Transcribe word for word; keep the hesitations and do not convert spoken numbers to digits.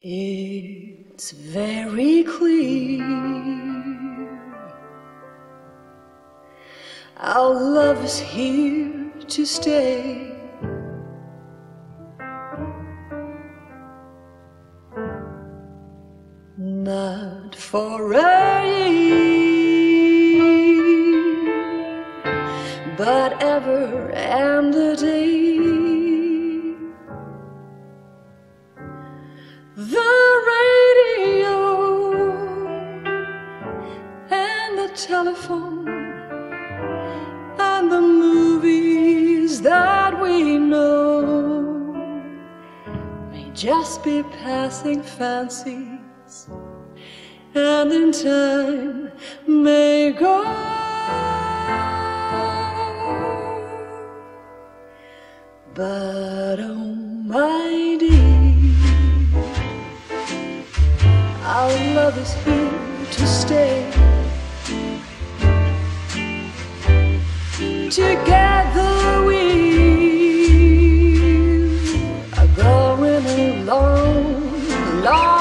It's very clear our love is here to stay. Not for a year, but ever and a day. The radio and the telephone and the movies that we know may just be passing fancies, and in time may go. But oh my dear, our love is here to stay. Together we are going a long, long